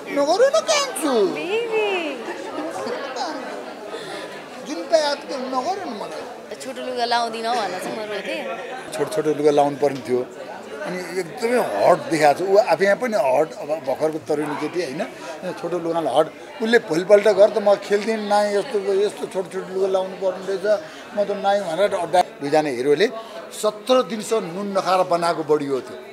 नगरौँ न कान्छु बेबी जुन पाए आजकल नगरौँ न मलाई छोटो लुगा लाउँदिन भनेर चाहिँ म रोएको थिएँ। छोटो छोटो लुगा लाउनु पर्ने थियो अनि एकदमै हट देखाएको छ ऊ आफै यहाँ पनि हट अब भर्खरको तरुणी केटी होइन छोटो लुगालाई हट उसले भोलिपल्ट गर त म खेल्दिनँ नाइ यस्तो यस्तो छोटो छोटो लुगा लाउनु पर्ने रहेछ म त नाइ भनेर दुईजना हिरोले 17 दिनसम्म नुन नखाएर बनाएको बढी हो त्यो।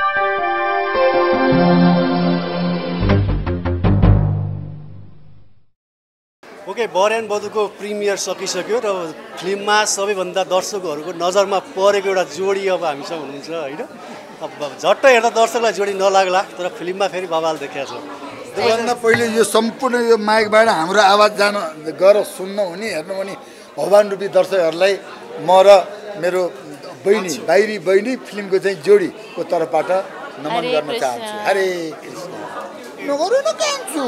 ओके बरेन बधुको प्रिमियर सकिसक्यो र फिल्ममा सबैभन्दा दर्शकहरूको नजरमा परेको एउटा जोडी अब हामीसँग हुनुहुन्छ होइन। अब झट्ट हेर्दा दर्शकलाई जोडी नलाग्ला तर फिल्ममा फेरि बवाल देखाएको छ। सबभन्दा पहिले यो सम्पूर्ण यो माइकबाट हाम्रो आवाज जान गर सुन्न हुने हेर्नु हुने भगवान रूपी दर्शकहरूलाई म र मेरो बहिनी बाहिरी बहिनी फिल्मको चाहिँ जोडीको तर्फबाट नमन गर्न चाहन्छु। हरे कृष्ण नगरौँ न कान्छु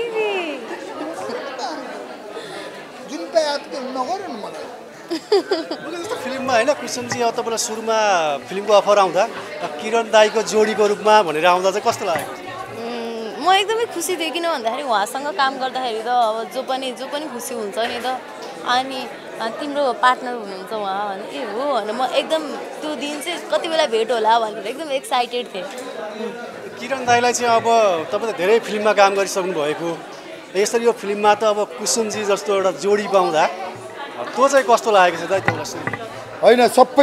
जुन पाए आजकल नगरौँ न मलाई जस्तो फिल्ममा होइन कृष्णजी अब तपाईँलाई सुरुमा फिल्मको अफर आउँदा किरण दाईको जोडीको रूपमा भनेर आउँदा चाहिँ कस्तो लाग्यो? म एकदमै खुसी थिएँ किन भन्दाखेरि उहाँसँग काम गर्दाखेरि त अब जो पनि खुसी हुन्छ नि त। अनि तिम्रो पार्टनर हुनुहुन्छ उहाँ भने ए हो भने म एकदम त्यो दिन चाहिँ कति बेला भेट होला भनेर एकदम एक्साइटेड थिएँ। किरण दाईलाई चाहिँ अब तपाईँले धेरै फिल्ममा काम गरिसक्नु भएको यसरी यो फिल्ममा त अब कुसुमजी जस्तो एउटा जोडी पाउँदा त्यो चाहिँ कस्तो लागेको छ दाइ तपाईँलाई? होइन सबै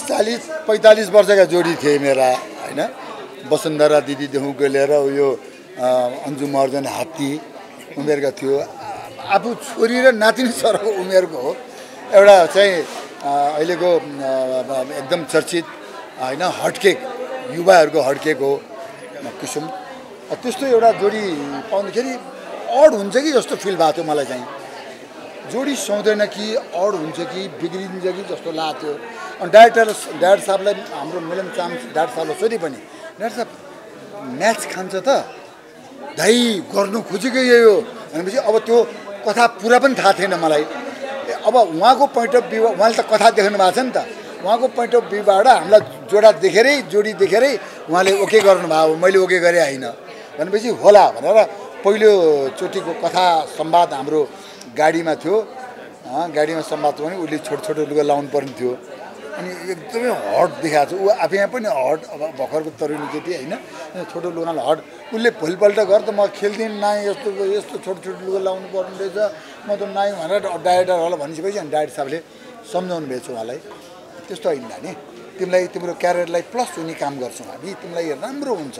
45 वर्षका जोडी थिए मेरा होइन वसुन्धरा दिदीदेखिको लिएर उयो अन्जु महर्जन हात्ती उमेरका थियो आफू छोरी र नातिनी सरको उमेरको हो एउटा चाहिँ अहिलेको एकदम चर्चित होइन हटकेक युवाहरूको हटकेक हो कुसुम। त्यस्तो एउटा जोडी पाउँदाखेरि अड हुन्छ कि जस्तो फिल भएको थियो मलाई चाहिँ जोडी सुहाउँदैन कि अड हुन्छ कि बिग्रिन्छ कि जस्तो लागेको थियो। अनि डाइरेक्टर साहबलाई हाम्रो मिलन चाम डाइरेक्टर साहबलाई सोधे पनि डाइरेक्टर साहब म्याच खान्छ त दाइ गर्नु खोजेको यही हो भनेपछि अब त्यो कथा पुरा पनि थाहा थिएन मलाई। अब उहाँको पोइन्ट अफ भ्यू उहाँले त कथा देख्नु भएको छ नि त उहाँको पोइन्ट अफ भ्यूबाट हामीलाई जोडी देखेरै उहाँले ओके गर्नुभयो मैले ओके गरेँ होइन भनेपछि होला भनेर पहिलोचोटिको कथा संवाद हाम्रो गाडीमा थियो गाडीमा संवाद पनि उसले छोटो छोटो लुगा लाउनु पर्ने थियो अनि एकदमै हट देखाएको छ ऊ आफै यहाँ पनि हट अब भर्खरको तरुणी केटी होइन छोटो लुगालाई हट उसले भोलिपल्ट गर त म खेल्दिनँ नाइ यस्तो यस्तो छोटो छोटो लुगा लाउनु पर्ने रहेछ म त नाइ भनेर डाइरेक्टर होला भनिसकेपछि अनि डाइरेक्टर साहबले सम्झाउनु भएछ उहाँलाई त्यस्तो होइन नि तिमीलाई तिम्रो क्यारियरलाई प्लस हुने काम गर्छौँ हामी तिमीलाई राम्रो हुन्छ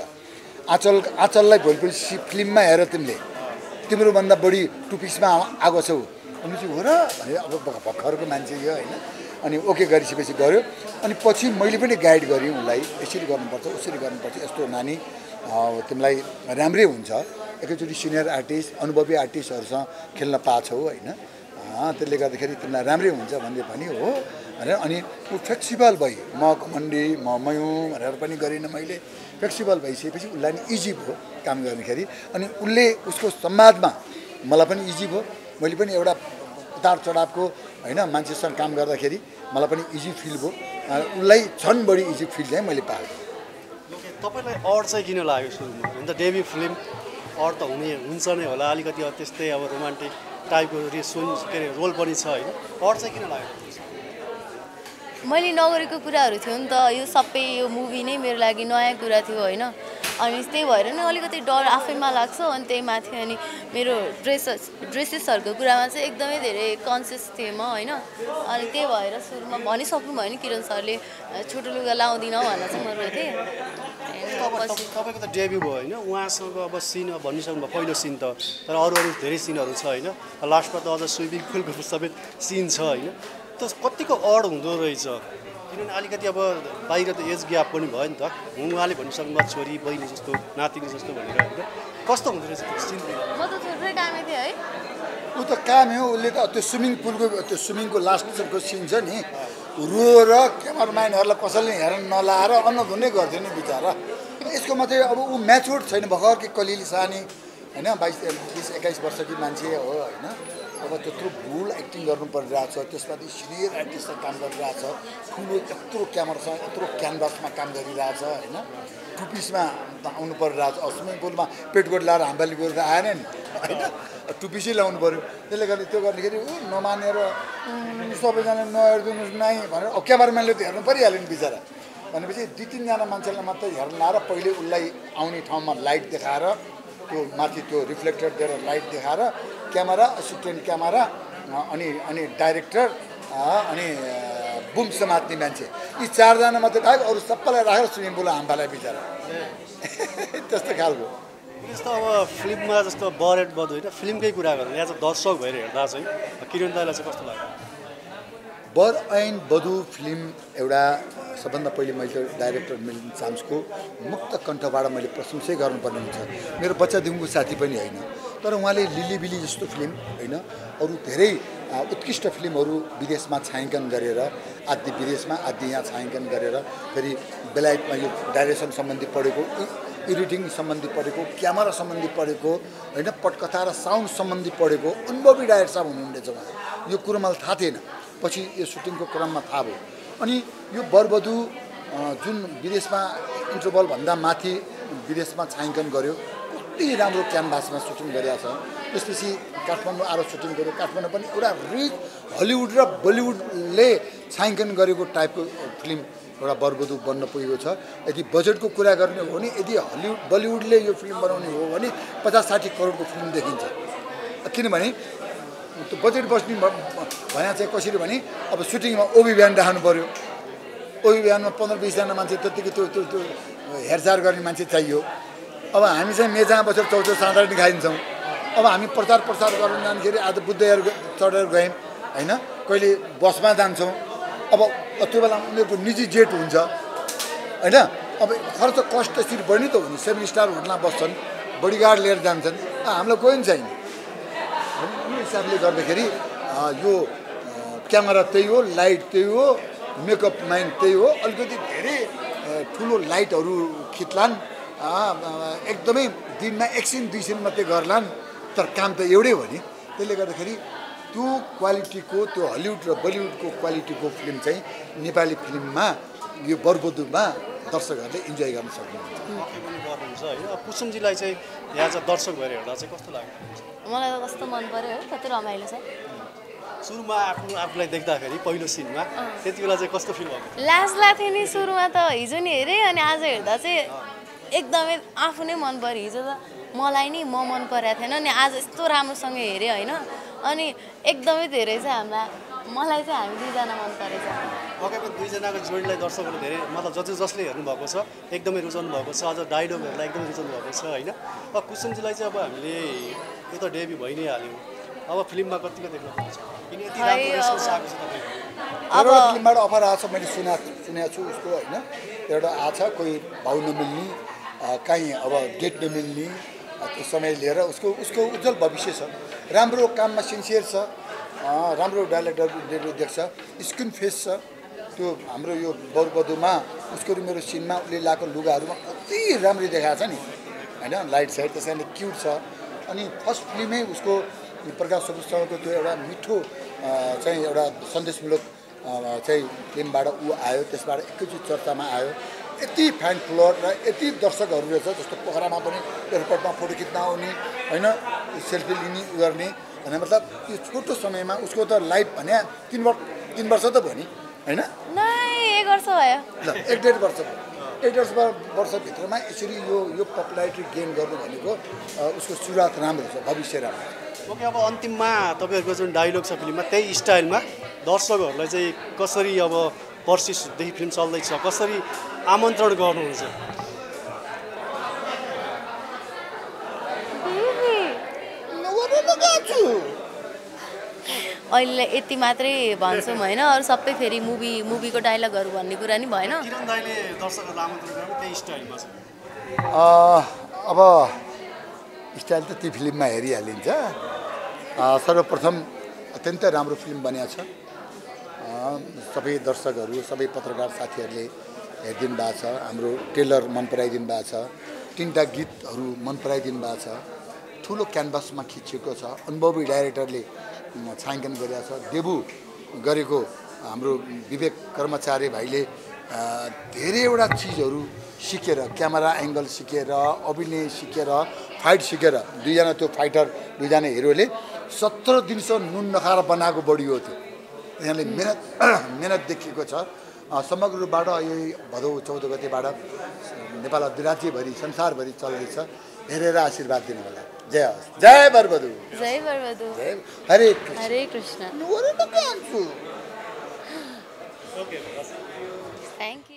आँचललाई भोलिपर्सि फिल्ममा हेर तिम्रो भन्दा बढी टुपिसमा आएको छौ भनेपछि हो र भने अब भर्खरको मान्छे यो होइन अनि ओके गरिसकेपछि गऱ्यो अनि पछि मैले पनि गाइड गरेँ उसलाई यसरी गर्नुपर्छ उसरी गर्नुपर्छ यस्तो नानी तिमीलाई राम्रै हुन्छ एकैचोटि सिनियर आर्टिस्ट अनुभवी आर्टिस्टहरूसँग खेल्न पाछौ होइन त्यसले गर्दाखेरि तिमीलाई राम्रै हुन्छ भन्दै पनि हो भनेर अनि ऊ फ्लेक्सिबल भई म घमण्डी म मयौँ भनेर पनि गरिनँ मैले फ्लेक्सिबल भइसकेपछि उसलाई नि इजी भयो काम गर्दाखेरि अनि उसले उसको संवादमा मलाई पनि इजी भयो मैले पनि एउटा उतार चढावको होइन मान्छेसँग काम गर्दाखेरि मलाई पनि इजी फिल भयो उसलाई झन् बढी इजी फिल चाहिँ मैले पाएँ। तपाईँलाई अड चाहिँ किन लाग्यो सुरुमा हुन त डेब्यू फिल्म अड त हुन्छ नै होला अलिकति त्यस्तै अब रोमान्टिक टाइपको के अरे रोल पनि छ होइन अड चाहिँ किन लाग्यो? मैले नगरेको कुराहरू थियो नि त यो सबै यो मुभी नै मेरो लागि नयाँ कुरा थियो होइन अनि त्यही भएर नि अलिकति डर आफैमा लाग्छ अनि त्यही माथि अनि मेरो ड्रेसेसहरूको कुरामा चाहिँ एकदमै धेरै कन्सियस थिएँ म होइन अनि त्यही भएर सुरुमा भनिसक्नु भयो नि किरण सरले छोटो लुगा लाउँदिन भनेर चाहिँ म रोएको थिएँ। तपाईँको त डेब्यू भयो होइन उहाँसँग अब सिन भनिसक्नु भयो पहिलो सिन त तर अरू धेरै सिनहरू छ होइन लास्टमा त अझ स्विमिङ पुलको सबै सिन छ होइन त कतिको अड हुँदो रहेछ किनभने अलिकति अब बाहिर त एज ग्याप पनि भयो नि त उहाँले भनिसक्नु भयो छोरी बहिनी जस्तो नातिनी जस्तो भनेर होइन कस्तो हुँदो रहेछ त्यो सिन? म त थुप्रै कामै थिएँ है ऊ त काम हो उसले त त्यो स्विमिङको लास्टको सिन छ नि रोएर क्यामराम्यानहरूलाई कसैले हेर्न नलाएर अन्नधुनै गर्थ्यो नि बिचरा यसको मात्रै अब ऊ म्याच्योर्ड छैन भर्खर कि कलिली सानी होइन 22-21 वर्षकी मान्छे हो होइन अब त्यत्रो भुल एक्टिङ गर्नु परिरहेछ त्यसमाथि सिनियर आर्टिस्टसँग काम गरिरहेछ ठुलो यत्रो क्यामरासँग यत्रो क्यानभासमा काम गरिरहेछ होइन टुपिसमा आउनु परिरहेको छ स्विमिङ पुलमा पेटकोट लाएर हाम्बाली गएर त आएन नि होइन टुपिसै लाउनु पऱ्यो त्यसले गर्दा त्यो गर्दाखेरि नमानेर सबैजना नहेरिदिनुहोस् नै भनेर क्यामेराम्यानले त हेर्नु परिहाल्यो नि बिचरा भनेपछि 2-3 जना मान्छेलाई मात्रै हेर्न लाएर पहिले उसलाई आउने ठाउँमा लाइट देखाएर त्यो माथि त्यो रिफ्लेक्टर दिएर लाइट देखाएर क्यामेरा असिस्टेन्ट क्यामेरा अनि डाइरेक्टर अनि बुम समात्ने मान्छे यी 4 जना मात्रै बाहेक अरू सबैलाई राखेर स्विमिङ पुल हाम्फालाई बिचरा त्यस्तो खालको जस्तो अब फिल्ममा जस्तो बरेड बध होइन फिल्मकै कुरा गर्नु यहाँ चाहिँ दर्शक भएर हेर्दा चाहिँ किरण दाइलाई चाहिँ कस्तो लाग्यो बर ऐन बधु फिल्म एउटा सबभन्दा पहिले मैले डाइरेक्टर मिलिन्द चाम्सको मुक्त कण्ठबाट मैले प्रशंसै गर्नुपर्ने हुन्छ मेरो बच्चादेखिको साथी पनि होइन तर उहाँले लिलीबिली जस्तो फिल्म होइन अरू धेरै उत्कृष्ट फिल्महरू विदेशमा छायाङ्कन गरेर आदि विदेशमा आदि यहाँ छायाङ्कन गरेर फेरि बेलायतमा यो डाइरेक्सन सम्बन्धी पढेको एडिटिङ सम्बन्धी पढेको क्यामेरा सम्बन्धी पढेको होइन पटकथा र साउन्ड सम्बन्धी पढेको अनुभवी डाइरेक्टर साहब हुनुहुनेछ उहाँ यो कुरो मलाई थाहा थिएन पछि यो सुटिङको क्रममा थाहा भयो अनि यो बरबधु जुन विदेशमा इन्टरभलभन्दा माथि विदेशमा छायाङ्कन गर्यो कति राम्रो क्यानभासमा सुटिङ गरेको छ त्यसपछि काठमाडौँ आएर सुटिङ गर्यो काठमाडौँ पनि एउटा रिच हलिउड र बलिउडले छायाङ्कन गरेको टाइपको फिल्म एउटा बरबधु बन्न पुगेको छ यदि बजेटको कुरा गर्ने हो भने यदि हलिउड बलिउडले यो फिल्म बनाउने हो भने 50-60 करोडको फिल्म देखिन्छ किनभने त्यो बजेट बस्ने भने चाहिँ कसरी भने अब सुटिङमा ओबी बिहान राख्नु पऱ्यो ओबी बिहानमा 15-20 जना मान्छे त्यतिकै त्यो हेरचाह गर्ने मान्छे चाहियो अब हामी चाहिँ मेचामा बसेर चौचौ साँधारी खाइदिन्छौँ अब हामी प्रचार गर्न जाँदाखेरि आज बुद्धयार चढेर गयौँ होइन कहिले बसमा जान्छौँ अब त्यो बेला उनीहरूको निजी जेट हुन्छ होइन अब खर्च कस्ट त्यसरी बढ्ने त हो नि 7 स्टार होटलमा बस्छन् बडीगार्ड लिएर जान्छन् हामीलाई कोही पनि छैन यो हिसाबले गर्दाखेरि यो क्यामेरा त्यही हो लाइट त्यही हो मेकअप म्यान त्यही हो अलिकति धेरै ठुलो लाइटहरू खिच्लान् एकदमै दिनमा 1 सीन 2 सीन मात्रै गर्लान् तर काम त एउटै हो नि त्यसले गर्दाखेरि त्यो क्वालिटीको त्यो हलिउड र बलिउडको क्वालिटीको फिल्म चाहिँ नेपाली फिल्ममा यो बरबधुमा दर्शकहरूले इन्जोय गर्न सक्नुहुन्छ होइन कुसुमजीलाई चाहिँ यहाँ चाहिँ दर्शक भएर हेर्दा चाहिँ कस्तो लाग्यो मलाई त कस्तो मन पर्यो है कति रमाइलो छ सुरुमा आफूलाई देख्दाखेरि पहिलो सिनमा त्यति बेला चाहिँ कस्तो फिल भयो लाज लाग्थ्यो नि सुरुमा त हिजो नि हेरेँ अनि आज हेर्दा चाहिँ एकदमै आफू नै मन पर्यो हिजो त मलाई नि मन परेको थिएन नि आज यस्तो राम्रोसँग हेरेँ होइन अनि एकदमै धेरै चाहिँ मलाई चाहिँ हामी 2 जना मन परेछ पक्कै पनि 2 जनाको जोडीलाई दर्शकहरूले धेरै मतलब जसले हेर्नुभएको छ एकदमै रुचाउनु भएको छ अझ डायलगहरूलाई एकदमै रुचाउनु भएको छ होइन अब कुसुमजीलाई चाहिँ अब हामीले यो त डेब्यू भइ नै हाल्यो अब फिल्ममा कतिको देख्न पाउँछ किन यति राम्रो रेस्पोन्स आएको छ तपाईँको एउटा फिल्मबाट अफर आएको छ मैले सुनेको छु उसको होइन एउटा आएको छ कोही भाउ नमिल्ने काहीँ अब डेट नमिल्ने त्यो समय लिएर उसको उज्जवल भविष्य छ राम्रो काममा सिन्सियर छ राम्रो डाइरेक्टरले देख्छ स्क्रिन फेस छ त्यो हाम्रो यो बरबधुमा उसको मेरो सिनमा उसले लगाएको लुगाहरूमा अति राम्ररी देखाएको छ नि होइन लाइट साइड त्यसैले क्युट छ अनि फर्स्ट फिल्मै उसको प्रकाश सबुजसँगको त्यो एउटा मिठो चाहिँ एउटा सन्देशमूलक चाहिँ फिल्मबाट ऊ आयो त्यसबाट एकैचोटि चर्चामा आयो यति फ्यान फ्लोर र यति दर्शकहरू रहेछ जस्तो पोखरामा पनि एयरपोर्टमा फोटो खिच्न आउने होइन सेल्फी लिने उ गर्ने भने मतलब यो छोटो समयमा उसको त लाइफ भने 3 वर्ष त भयो नि होइन 1 वर्ष भयो ल 1.5 वर्ष भयो 1.5 वर्षभित्रमा यसरी यो पपुलारिटी गेन गर्नु भनेको उसको सुरुवात राम्रो छ भविष्य राम्रो छ ओके अब अन्तिममा तपाईँहरूको जुन डायलग छ फिल्ममा त्यही स्टाइलमा दर्शकहरूलाई चाहिँ कसरी अब पर्सिसदेखि फिल्म चल्दैछ कसरी आमन्त्रण गर्नुहुन्छ अहिले यति मात्रै भन्छौँ होइन अरू सबै फेरि मुभीको डायलगहरू भन्ने कुरा नि भएन किरण दाइले दर्शकहरूलाई आमन्त्रण गर्नु त्यही स्टाइलमा छ अब स्टाइल त ती फिल्ममा हेरिहालिन्छ सर्वप्रथम अत्यन्तै राम्रो फिल्म बनिएको छ सबै दर्शकहरू सबै पत्रकार साथीहरूले हेरिदिनु भएको छ हाम्रो ट्रेलर मन पराइदिनु भएको छ 3टा गीतहरू मन पराइदिनु भएको छ ठुलो क्यानभासमा खिचिएको छ अनुभवी डाइरेक्टरले छायाङ्कन गरेको छ डेब्यू गरेको हाम्रो विवेक कर्मचारी भाइले धेरैवटा चिजहरू सिकेर क्यामेरा एङ्गल सिकेर अभिनय सिकेर फाइट सिकेर दुईजना त्यो फाइटर दुईजना हिरोले 17 दिनसम्म नुन नखाएर बनाएको बडी हो त्यो यहाँले मेहनत देखिएको छ समग्र रूपबाट यही भदौ 14 गतेबाट नेपाल राज्यभरि संसारभरि चल्दैछ हेरेर आशीर्वाद दिनु होला जय होस् जय बरबधु जय बरबधु हरे कृष्ण ओके थ्याङ्क यू